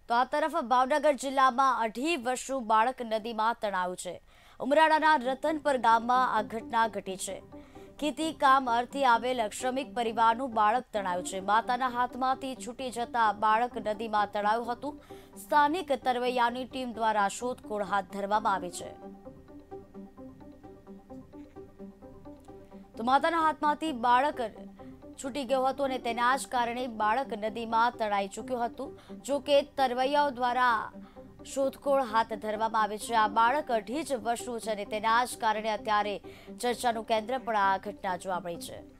તો આ તરફ ભાવનગર જિલ્લામાં 2.5 વર્ષનું બાળક નદીમાં તણાયું છે। ઉમરાળાના રતનપર ગામમાં આ ઘટના ઘટી છે। ખેતી કામ અર્થે આવેલ શ્રમિક પરિવારનું બાળક તણાયું છે। માતાના હાથમાંથી છૂટી જતા બાળક નદીમાં તણાયું હતું। સ્થાનિક તરવૈયાની ટીમ દ્વારા શોધખોળ હાથ ધરવામાં આવી છે। તો માતાના હાથમાંથી બાળક છૂટી ગયું હતું અને તેના જ કારણે બાળક નદીમાં તણાઈ ચૂક્યું હતું। જો કે તરવૈયાઓ દ્વારા શોધખોળ હાથ ધરવામાં આવી છે। આ બાળક 2.5 વર્ષનું છે અને તેના જ કારણે અત્યારે ચર્ચાનું કેન્દ્ર પણ આ ઘટના જોવા મળી છે।